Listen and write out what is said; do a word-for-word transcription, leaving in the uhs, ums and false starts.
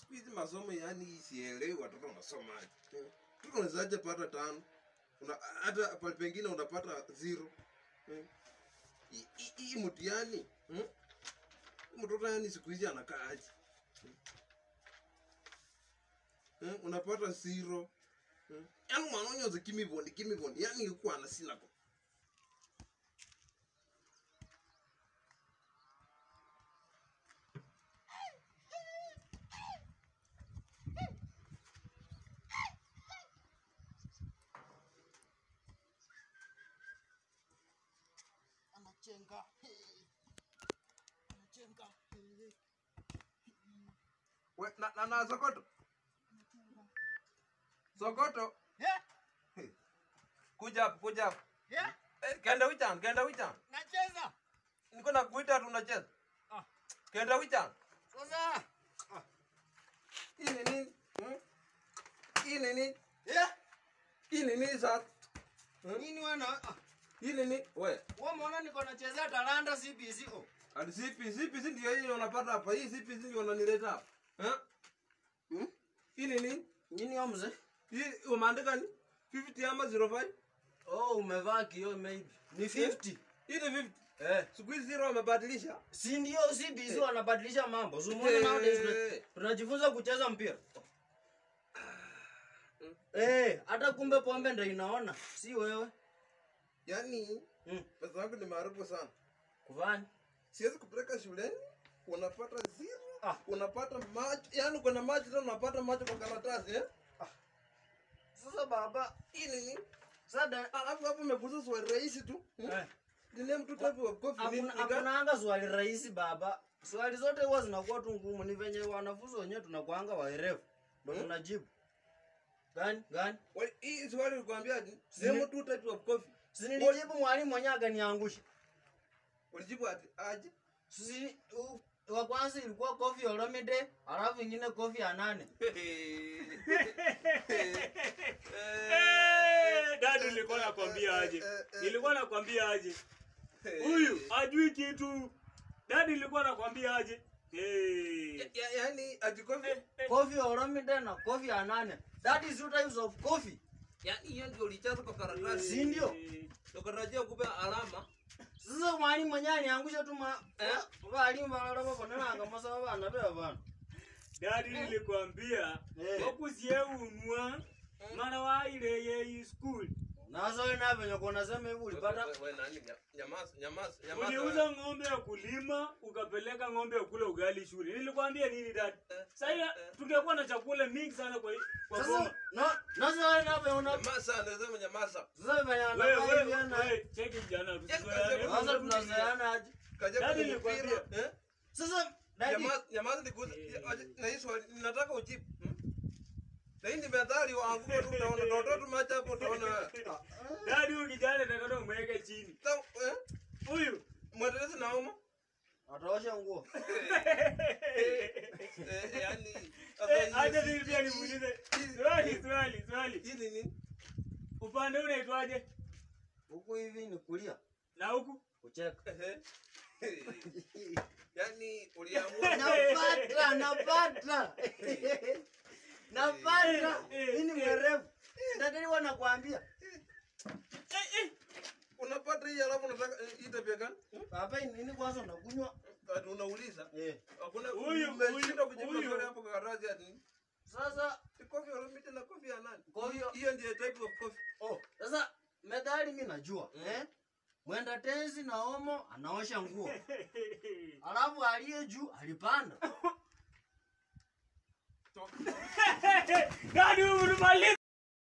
siku hizi masomo yani sielewi watoto wanasoma aje. Mtoto unawezaje pata tano? Una hata pengine unapata zero. Hii mtihani. Mtoto yani siku hizi anakaa aje? Unapata zero. Yaani mwanonyo za kimi bondi kimi bondi yani ilikuwa na sina kwa. Anachenga. Anachenga. We na na, na Sokoto. Sokoto. Yeah. Hey. Kuja hapo, kuja hapo. Yeah. Eh, kenda wichan, kenda wichan. Nacheza. Niko na kuita tunacheza. Ah. Kenda wichan. Sasa. Ah. Hii ni nini? Hmm? Hii ni nini? Yeah. Hii ni nini sasa? Hmm? Nini wana? Ah. Hii ni nini? We. Wewe umeona niko nachezea talanta C B C O. Ati C P C P C ndio hii unapata hapa. Hii C P C ndio unanileta hapa. Eh? Hmm? Hii ni nini? Nini wewe mzee? Hii umeandika ni fifty ama zero five? Oh, umevaa kio maybe. Ni fifty. Hii ni fifty. Eh. Siku hizi zero wamebadilisha. Si ndio C B C wanabadilisha mambo. Zumuona nowadays tunajifunza kucheza mpira. Eh, hata kumbe pombe ndio inaona, si wewe. Yaani, mm. pesa yangu ni maarufu sana. Kuvani. Siwezi kupeleka shuleni, unapata zero, ah. unapata macho, yaani kuna macho tena unapata macho kwa karatasi, eh? Ah. Sasa baba, hii nini? Sada, alafu hapo umegusa swali rahisi tu. Hmm? Eh. Nile mtu type of coffee nini? Hakuna anga swali rahisi baba. Swali zote huwa zinakuwa tu ngumu, ni venye wanafunzi wenyewe tunakuanga waerevu. Ndio hmm? tunajibu. Gani? Gani? Wali hii swali nilikwambia nile mtu type of coffee. Si nilijibu mwalimu mwenyewe akaniangusha. Ulijibu ati aje? Si uh, wa kwanza ilikuwa coffee Olomide, alafu nyingine coffee ya nane. Eh, dadu nilikuwa nakwambia aje. Nilikuwa nakwambia aje. Huyu ajui kitu. Dadu nilikuwa nakwambia aje. Eh. Yaani ati coffee coffee Olomide na coffee ya nane. That is two types of coffee. Yaani hiyo ndio ulichaza kwa karatasi. Si ndio? Tukarajia kupe alama. Sasa mwalimu mwenyewe aniangusha tu ma eh walimu wanaloma bana angamasa bana bana bana. Dadi nilikwambia wakuzie unwa mara wa ile ye school. Nazo wewe na venye kuna sema hivi ulipata wewe nani nyamaza nyamaza nyamaza. Uliuza ng'ombe ya kulima ukapeleka ng'ombe ya kula ugali shule. Nilikwambia nini dadi? Sasa tungekuwa na chakula mingi sana kwa kwa boma. No, nazo wewe na venye una nyamaza nasema nyamaza. Sasa venye wewe wewe cheki jana tusizoeane. Sasa tunazoeana aje? Dadi nilikwambia eh? Sasa dadi nyamaza nyamaza nikuza na hizo nataka ujibu. Na hii ni methali wangu tu utaona ndoto tu macha hapo utaona. Dadi ukijana nataka umweke chini. Eh? Huyu mwadelezi naoma. Ataosha nguo. Eh yani aje hivi pia nimuulize. Swali swali swali. Hii ni nini? Upande unaitwaje? Huku hivi ni kulia. Na huku kucheka. Yaani uliamua napata napata. Napata. Nini mwerevu? Ndio wanakuambia. Eh eh. Unapata hii alafu unataka hii tabia gani? Hapa nini kwanza unakunywa? Ati unauliza? Eh. Hakuna huyu umeshinda kujibu swali hapo kwa garaji ati. Sasa coffee Olomide na coffee ya nani? Coffee hiyo ndio type of coffee. Oh, sasa methali mimi najua, mm. eh? Mwenda tenzi na omo anaosha nguo. Alafu aliye juu alipanda. Dadu unamaliza